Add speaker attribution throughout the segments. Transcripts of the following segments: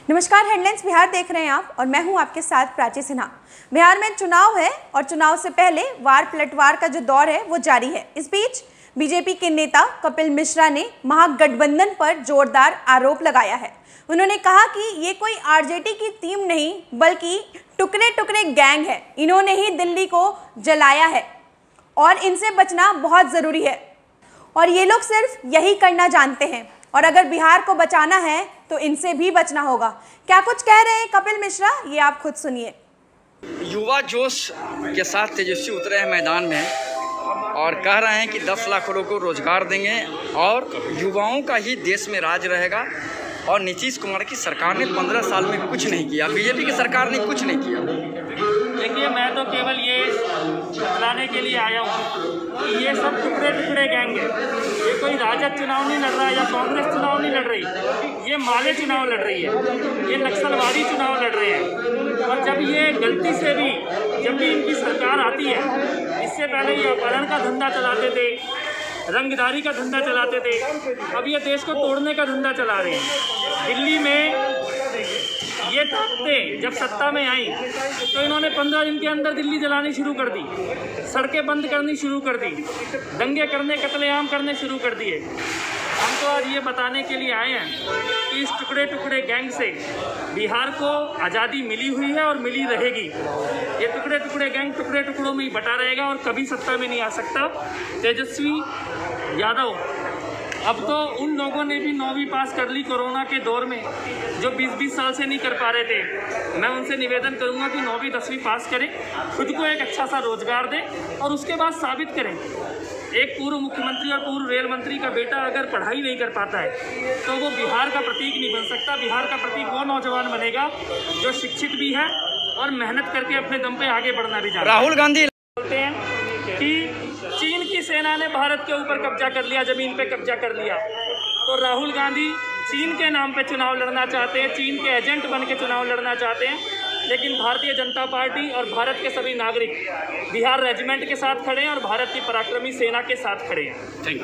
Speaker 1: नमस्कार, हेडलाइंस बिहार देख रहे हैं आप और मैं हूं आपके साथ प्राची सिन्हा। बिहार में चुनाव है और चुनाव से पहले वार पलटवार का जो दौर है वो जारी है। इस बीच बीजेपी के नेता कपिल मिश्रा ने महागठबंधन पर जोरदार आरोप लगाया है। उन्होंने कहा कि ये कोई आरजेडी की टीम नहीं बल्कि टुकड़े टुकड़े गैंग है। इन्होंने ही दिल्ली को जलाया है और इनसे बचना बहुत ज़रूरी है और ये लोग सिर्फ यही करना जानते हैं और अगर बिहार को बचाना है तो इनसे भी बचना होगा। क्या कुछ कह रहे हैं कपिल मिश्रा, ये आप खुद सुनिए।
Speaker 2: युवा जोश के साथ तेजस्वी उतरे हैं मैदान में और कह रहे हैं कि 10 लाख लोगों को रोजगार देंगे और युवाओं का ही देश में राज रहेगा। और नीतीश कुमार की सरकार ने 15 साल में कुछ नहीं किया, बीजेपी की सरकार ने कुछ नहीं किया।
Speaker 3: देखिए, मैं तो केवल ये बतलाने के लिए आया हूँ कि ये सब टुकड़े टुकड़े गैंग है। ये कोई राजद चुनाव नहीं लड़ रहा है या कांग्रेस चुनाव नहीं लड़ रही, ये माले चुनाव लड़ रही है, ये नक्सलवादी चुनाव लड़ रहे हैं। और जब ये गलती से भी जब भी इनकी सरकार आती है, इससे पहले ये अपहरण का धंधा चलाते थे, रंगदारी का धंधा चलाते थे, अब ये देश को तोड़ने का धंधा चला रहे हैं। दिल्ली में ये ताकते जब सत्ता में आई तो इन्होंने 15 दिन के अंदर दिल्ली जलानी शुरू कर दी, सड़कें बंद करनी शुरू कर दी, दंगे करने, कत्लेआम करने शुरू कर दिए। हम तो आज ये बताने के लिए आए हैं कि इस टुकड़े टुकड़े गैंग से बिहार को आज़ादी मिली हुई है और मिली रहेगी। ये टुकड़े टुकड़े गैंग टुकड़े टुकड़ों में ही बटा रहेगा और कभी सत्ता में नहीं आ सकता। तेजस्वी यादव, अब तो उन लोगों ने भी 9वीं पास कर ली कोरोना के दौर में जो 20-20 साल से नहीं कर पा रहे थे। मैं उनसे निवेदन करूंगा कि 9वीं 10वीं पास करें, खुद को एक अच्छा सा रोजगार दें और उसके बाद साबित करें। एक पूर्व मुख्यमंत्री और पूर्व रेल मंत्री का बेटा अगर पढ़ाई नहीं कर पाता है तो वो बिहार का प्रतीक नहीं बन सकता। बिहार का प्रतीक वो नौजवान बनेगा जो शिक्षित भी है और मेहनत करके अपने दम पे आगे बढ़ना भी चाहता है।
Speaker 2: राहुल गांधी
Speaker 3: बोलते हैं कि चीन की सेना ने भारत के ऊपर कब्जा कर लिया, जमीन पे कब्जा कर लिया, तो राहुल गांधी चीन के नाम पे चुनाव लड़ना चाहते हैं, चीन के एजेंट बन के चुनाव लड़ना चाहते हैं। लेकिन भारतीय जनता पार्टी और भारत के सभी नागरिक बिहार रेजिमेंट के साथ खड़े हैं और भारत की पराक्रमी सेना के साथ खड़े हैं। Thank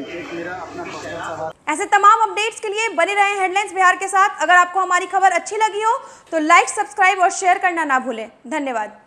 Speaker 3: you.
Speaker 1: ऐसे तमाम अपडेट्स के लिए बने रहें हेडलाइंस बिहार के साथ। अगर आपको हमारी खबर अच्छी लगी हो तो लाइक, सब्सक्राइब और शेयर करना ना भूलें। धन्यवाद।